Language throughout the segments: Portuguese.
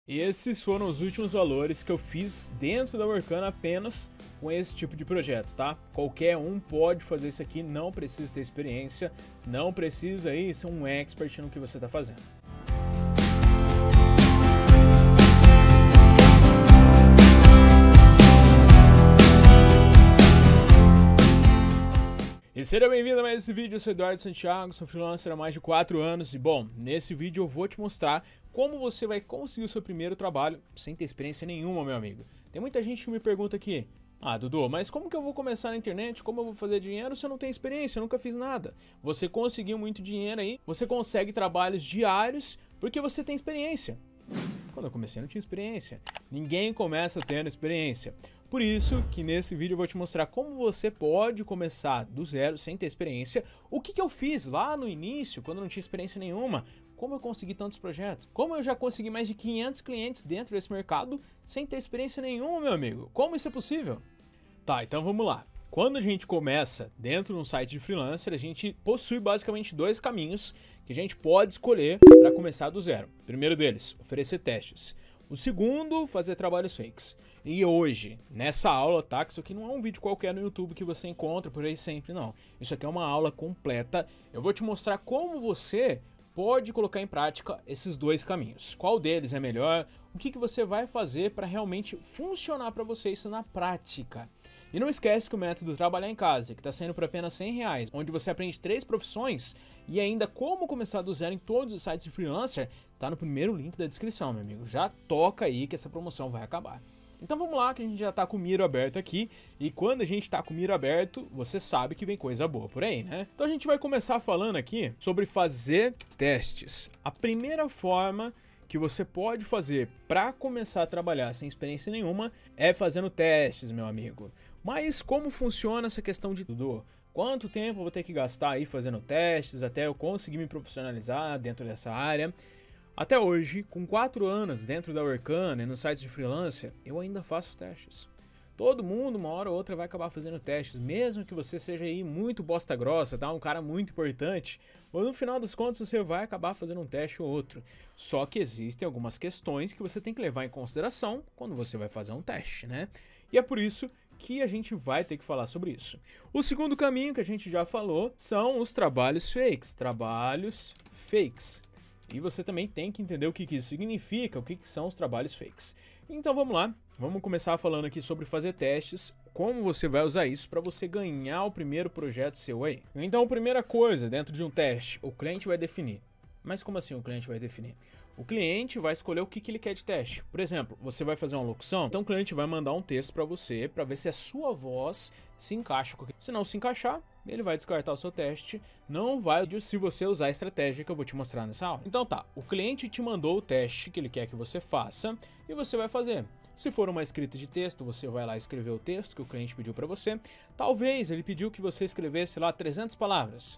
Esses foram os últimos valores que eu fiz dentro da Workana apenas com esse tipo de projeto, tá? Qualquer um pode fazer isso aqui, não precisa ter experiência, não precisa aí ser um expert no que você está fazendo. E seja bem-vindo a mais esse vídeo. Eu sou Eduardo Santiago, sou freelancer há mais de 4 anos e bom, nesse vídeo eu vou te mostrar como você vai conseguir o seu primeiro trabalho sem ter experiência nenhuma, meu amigo. Tem muita gente que me pergunta aqui: ah, Dudu, mas como que eu vou começar na internet? Como eu vou fazer dinheiro se eu não tenho experiência? Eu nunca fiz nada. Você conseguiu muito dinheiro aí, você consegue trabalhos diários porque você tem experiência. Quando eu comecei eu não tinha experiência. Ninguém começa tendo experiência. Por isso que nesse vídeo eu vou te mostrar como você pode começar do zero sem ter experiência. O que eu fiz lá no início, quando eu não tinha experiência nenhuma. Como eu consegui tantos projetos. Como eu já consegui mais de 500 clientes dentro desse mercado sem ter experiência nenhuma, meu amigo. Como isso é possível? Tá, então vamos lá. Quando a gente começa dentro de um site de freelancer, a gente possui basicamente dois caminhos que a gente pode escolher para começar do zero. O primeiro deles, oferecer testes. O segundo, fazer trabalhos fakes. E hoje, nessa aula, tá? Que isso aqui não é um vídeo qualquer no YouTube que você encontra por aí sempre, não. Isso aqui é uma aula completa. Eu vou te mostrar como você pode colocar em prática esses dois caminhos. Qual deles é melhor? O que você vai fazer para realmente funcionar para você isso na prática? E não esquece que o método Trabalhar em Casa, que está saindo por apenas R$100, onde você aprende 3 profissões e ainda como começar do zero em todos os sites de freelancer, tá no primeiro link da descrição, meu amigo. Já toca aí que essa promoção vai acabar. Então vamos lá, que a gente já tá com o miro aberto aqui, e quando a gente tá com o miro aberto, você sabe que vem coisa boa por aí, né? Então a gente vai começar falando aqui sobre fazer testes. A primeira forma que você pode fazer para começar a trabalhar sem experiência nenhuma é fazendo testes, meu amigo. Mas como funciona essa questão de tudo? Quanto tempo eu vou ter que gastar aí fazendo testes até eu conseguir me profissionalizar dentro dessa área? Até hoje, com 4 anos dentro da Workana e nos sites de freelancer, eu ainda faço testes. Todo mundo, uma hora ou outra, vai acabar fazendo testes, mesmo que você seja aí muito bosta grossa, tá? Um cara muito importante, ou no final das contas você vai acabar fazendo um teste ou outro. Só que existem algumas questões que você tem que levar em consideração quando você vai fazer um teste, né? E é por isso que a gente vai ter que falar sobre isso. O segundo caminho que a gente já falou são os trabalhos fakes. Trabalhos fakes. E você também tem que entender o que isso significa, o que são os trabalhos fakes. Então vamos lá, vamos começar falando aqui sobre fazer testes, como você vai usar isso para você ganhar o primeiro projeto seu aí. Então a primeira coisa dentro de um teste, o cliente vai definir. Mas como assim o cliente vai definir? O cliente vai escolher o que ele quer de teste. Por exemplo, você vai fazer uma locução, então o cliente vai mandar um texto para você para ver se a sua voz se encaixa com aquilo. Se não se encaixar, ele vai descartar o seu teste, não vai se você usar a estratégia que eu vou te mostrar nessa aula. Então tá, o cliente te mandou o teste que ele quer que você faça e você vai fazer. Se for uma escrita de texto, você vai lá escrever o texto que o cliente pediu para você. Talvez ele pediu que você escrevesse lá 300 palavras.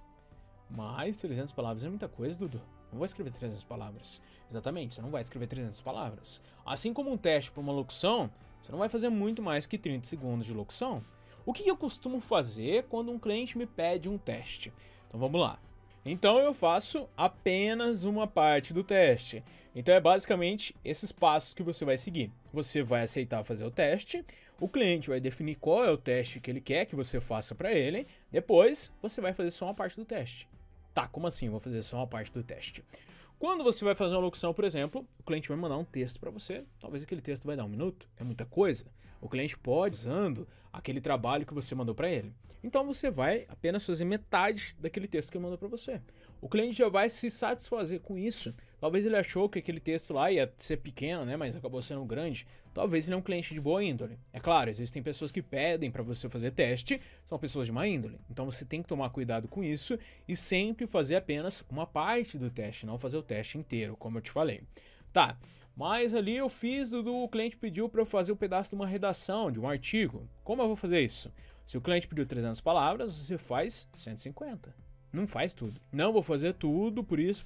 Mas 300 palavras é muita coisa, Dudu. Não vou escrever 300 palavras. Exatamente, você não vai escrever 300 palavras. Assim como um teste para uma locução, você não vai fazer muito mais que 30 segundos de locução. O que eu costumo fazer quando um cliente me pede um teste? Então vamos lá. Então eu faço apenas uma parte do teste. Então é basicamente esses passos que você vai seguir. Você vai aceitar fazer o teste, o cliente vai definir qual é o teste que ele quer que você faça para ele, depois você vai fazer só uma parte do teste. Tá, como assim eu vou fazer só uma parte do teste? Quando você vai fazer uma locução, por exemplo, o cliente vai mandar um texto para você, talvez aquele texto vai dar 1 minuto, é muita coisa. O cliente pode usando aquele trabalho que você mandou para ele. Então você vai apenas fazer metade daquele texto que ele mandou para você. O cliente já vai se satisfazer com isso. Talvez ele achou que aquele texto lá ia ser pequeno, né, mas acabou sendo grande. Talvez ele é um cliente de boa índole. É claro, existem pessoas que pedem para você fazer teste, são pessoas de má índole. Então você tem que tomar cuidado com isso e sempre fazer apenas uma parte do teste, não fazer o teste inteiro, como eu te falei. Tá, mas ali eu fiz o cliente pediu para eu fazer um pedaço de uma redação, de um artigo. Como eu vou fazer isso? Se o cliente pediu 300 palavras, você faz 150. Não faz tudo. Não vou fazer tudo, por isso.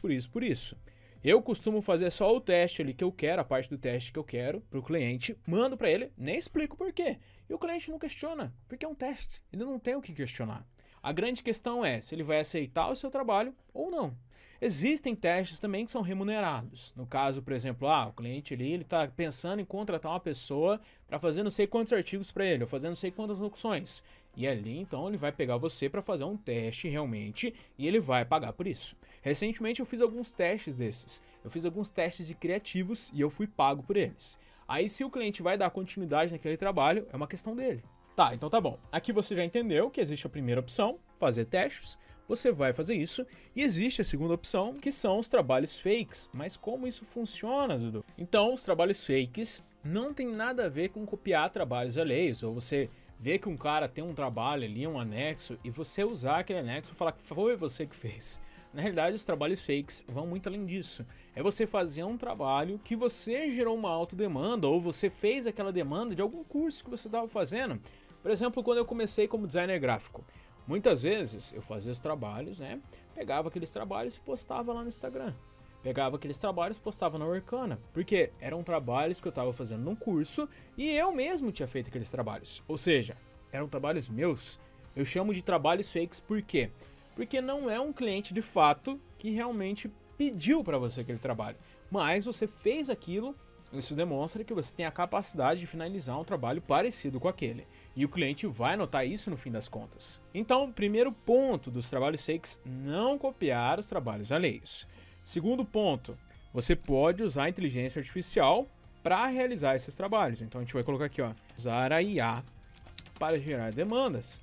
Eu costumo fazer só o teste ali que eu quero, a parte do teste que eu quero pro cliente, mando para ele, nem explico por quê. E o cliente não questiona, porque é um teste, ele não tem o que questionar. A grande questão é se ele vai aceitar o seu trabalho ou não. Existem testes também que são remunerados. No caso, por exemplo, o cliente ali, ele está pensando em contratar uma pessoa para fazer não sei quantos artigos para ele, ou fazer não sei quantas locuções. E ali, então, ele vai pegar você para fazer um teste realmente e ele vai pagar por isso. Recentemente eu fiz alguns testes desses. Eu fiz alguns testes de criativos e eu fui pago por eles. Aí se o cliente vai dar continuidade naquele trabalho, é uma questão dele. Tá, então tá bom. Aqui você já entendeu que existe a primeira opção, fazer testes. Você vai fazer isso. E existe a segunda opção, que são os trabalhos fakes. Mas como isso funciona, Dudu? Então, os trabalhos fakes não tem nada a ver com copiar trabalhos alheios, ou você ver que um cara tem um trabalho ali, um anexo, e você usar aquele anexo e falar que foi você que fez. Na realidade, os trabalhos fakes vão muito além disso. É você fazer um trabalho que você gerou uma autodemanda, ou você fez aquela demanda de algum curso que você estava fazendo. Por exemplo, quando eu comecei como designer gráfico, muitas vezes eu fazia os trabalhos, né? Pegava aqueles trabalhos e postava lá no Instagram. Pegava aqueles trabalhos e postava na Workana, porque eram trabalhos que eu estava fazendo num curso e eu mesmo tinha feito aqueles trabalhos. Ou seja, eram trabalhos meus. Eu chamo de trabalhos fakes por quê? Porque não é um cliente de fato que realmente pediu para você aquele trabalho, mas você fez aquilo. Isso demonstra que você tem a capacidade de finalizar um trabalho parecido com aquele. E o cliente vai notar isso no fim das contas. Então, primeiro ponto dos trabalhos fakes, não copiar os trabalhos alheios. Segundo ponto, você pode usar a inteligência artificial para realizar esses trabalhos. Então a gente vai colocar aqui, usar a IA para gerar demandas.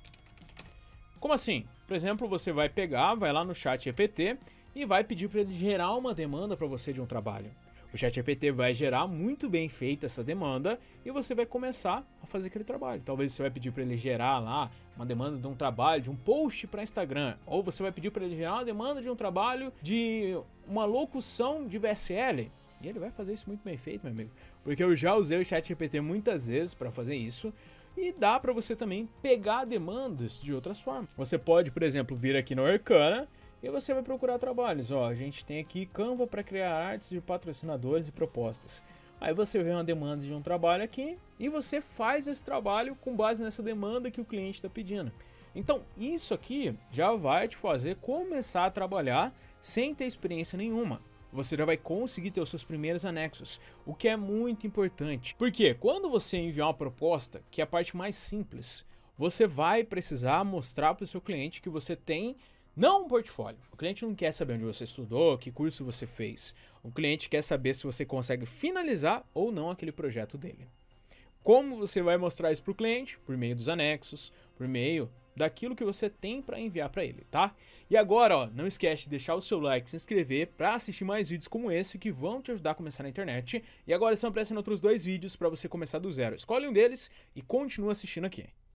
Como assim? Por exemplo, você vai lá no ChatGPT e vai pedir para ele gerar uma demanda para você de um trabalho. O ChatGPT vai gerar muito bem feita essa demanda e você vai começar a fazer aquele trabalho. Talvez você vai pedir para ele gerar lá uma demanda de um trabalho, de um post para Instagram. Ou você vai pedir para ele gerar uma demanda de um trabalho de uma locução de VSL. E ele vai fazer isso muito bem feito, meu amigo. Porque eu já usei o ChatGPT muitas vezes para fazer isso. E dá para você também pegar demandas de outras formas. Você pode, por exemplo, vir aqui no Workana e você vai procurar trabalhos. A gente tem aqui Canva para criar artes de patrocinadores e propostas. Aí você vê uma demanda de um trabalho aqui e você faz esse trabalho com base nessa demanda que o cliente está pedindo. Então isso aqui já vai te fazer começar a trabalhar sem ter experiência nenhuma. Você já vai conseguir ter os seus primeiros anexos, o que é muito importante. Porque quando você enviar uma proposta, que é a parte mais simples, você vai precisar mostrar para o seu cliente que você tem não um portfólio. O cliente não quer saber onde você estudou, que curso você fez. O cliente quer saber se você consegue finalizar ou não aquele projeto dele. Como você vai mostrar isso para o cliente? Por meio dos anexos, por meio daquilo que você tem para enviar para ele, tá? E agora, não esquece de deixar o seu like, se inscrever para assistir mais vídeos como esse que vão te ajudar a começar na internet. E agora estão aparecendo outros 2 vídeos para você começar do zero. Escolhe um deles e continua assistindo aqui.